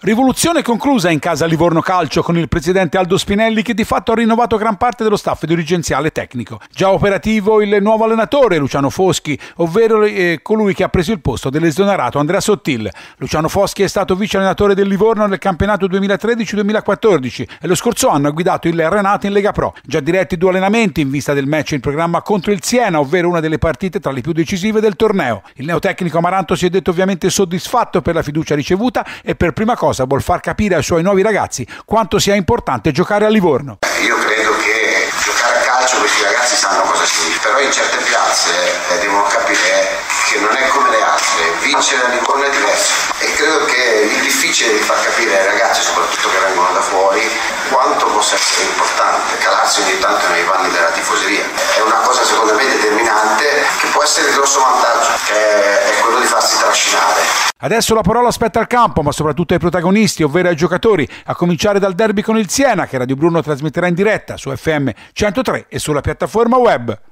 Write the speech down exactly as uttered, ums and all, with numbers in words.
Rivoluzione conclusa in casa Livorno Calcio con il presidente Aldo Spinelli che di fatto ha rinnovato gran parte dello staff dirigenziale tecnico. Già operativo il nuovo allenatore Luciano Foschi, ovvero eh, colui che ha preso il posto dell'esonerato Andrea Sottil. Luciano Foschi è stato vice allenatore del Livorno nel campionato duemilatredici duemilaquattordici e lo scorso anno ha guidato il Renato in Lega Pro. Già diretti due allenamenti in vista del match in programma contro il Siena, ovvero una delle partite tra le più decisive del torneo. Il neotecnico Amaranto si è detto ovviamente soddisfatto per la fiducia ricevuta e per prima cosa vuol far capire ai suoi nuovi ragazzi quanto sia importante giocare a Livorno. Io credo che giocare a calcio questi ragazzi sanno cosa significa, però in certe piazze eh, devono capire che non è come le altre, vincere a Livorno è diverso e credo che il difficile è di far capire ai ragazzi, soprattutto che vengono da fuori, quanto possa essere importante calarsi ogni tanto nei panni della tifoseria. È una cosa secondo me determinante che può essere il grosso vantaggio, che è quello di farsi trascinare. Adesso la parola spetta al campo, ma soprattutto ai protagonisti, ovvero ai giocatori, a cominciare dal derby con il Siena che Radio Bruno trasmetterà in diretta su F M centotré e sulla piattaforma web.